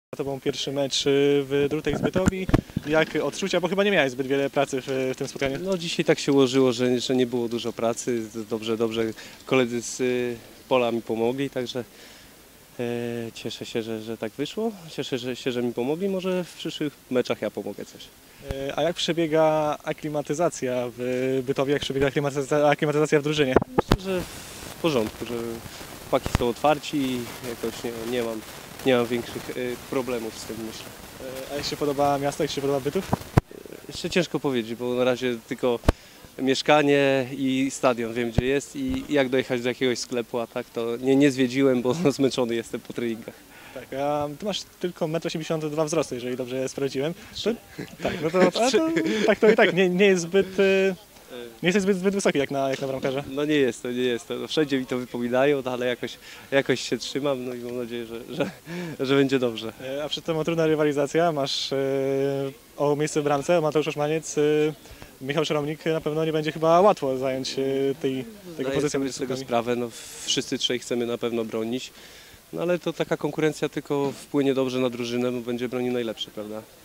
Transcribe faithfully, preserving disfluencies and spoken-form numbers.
To był pierwszy mecz w Drutej z Bytowi. Jak odczucia, bo chyba nie miałeś zbyt wiele pracy w, w tym spotkaniu? No dzisiaj tak się ułożyło, że, że nie było dużo pracy. Dobrze, dobrze koledzy z y, pola mi pomogli, także e, cieszę się, że, że tak wyszło. Cieszę że, się, że mi pomogli. Może w przyszłych meczach ja pomogę coś. A jak przebiega aklimatyzacja w Bytowie, jak przebiega aklimatyzacja, aklimatyzacja w drużynie? Myślę, że w porządku, że chłopaki są otwarci i jakoś nie, nie mam, nie mam większych y, problemów z tym, myślę. A jak się podoba miasto, jak się podoba Bytów? Jeszcze ciężko powiedzieć, bo na razie tylko mieszkanie i stadion wiem gdzie jest i jak dojechać do jakiegoś sklepu, a tak to nie, nie zwiedziłem, bo zmęczony jestem po treningach. Tak, a ty masz tylko metr osiemdziesiąt dwa wzrostu, jeżeli dobrze sprawdziłem. To, tak, no to, to, to, tak to i tak nie, nie jest zbyt, nie jesteś zbyt, zbyt wysoki jak na, jak na bramkarza. No nie jest to, nie jest to. Wszędzie mi to wypominają, no ale jakoś, jakoś się trzymam, no i mam nadzieję, że, że, że będzie dobrze. A przed tym trudna rywalizacja, masz o miejsce w bramce, Mateusz Oszmaniec, Michał Szaromnik, na pewno nie będzie chyba łatwo zająć tej, tego pozycji. Zdaję sobie z tego sprawę, no wszyscy trzej chcemy na pewno bronić, no ale to taka konkurencja tylko wpłynie dobrze na drużynę, bo będzie bronił najlepszy, prawda?